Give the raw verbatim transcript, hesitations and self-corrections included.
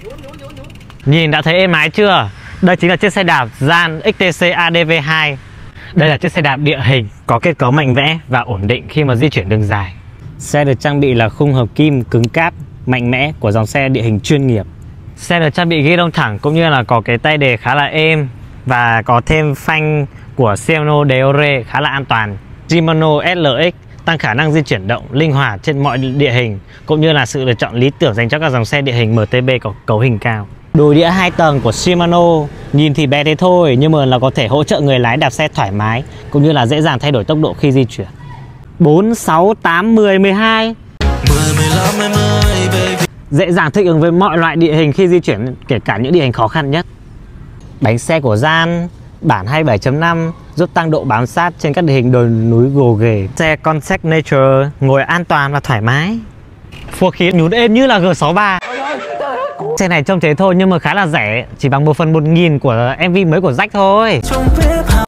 Nhìn đã thấy êm ái chưa? Đây chính là chiếc xe đạp Gian ích tê xê a đê vê hai. Đây là chiếc xe đạp địa hình, có kết cấu mạnh mẽ và ổn định khi mà di chuyển đường dài. Xe được trang bị là khung hợp kim cứng cáp, mạnh mẽ của dòng xe địa hình chuyên nghiệp. Xe được trang bị ghi đông thẳng cũng như là có cái tay đề khá là êm và có thêm phanh của Shimano Deore khá là an toàn. Shimano ét lờ ích tăng khả năng di chuyển động linh hoạt trên mọi địa hình, cũng như là sự lựa chọn lý tưởng dành cho các dòng xe địa hình em tê bê có cấu hình cao. Đùi đĩa hai tầng của Shimano nhìn thì bé thế thôi nhưng mà là có thể hỗ trợ người lái đạp xe thoải mái cũng như là dễ dàng thay đổi tốc độ khi di chuyển. Bốn, sáu, tám, mười, mười hai dễ dàng thích ứng với mọi loại địa hình khi di chuyển, kể cả những địa hình khó khăn nhất. Bánh xe của Gian bản hai mươi bảy chấm năm giúp tăng độ bám sát trên các địa hình đồi núi gồ ghề. Xe Concept Nature ngồi an toàn và thoải mái. Phùa khí nhún êm như là G sáu ba. Xe này trông thế thôi nhưng mà khá là rẻ, chỉ bằng một phần một nghìn của em vê mới của Jack thôi.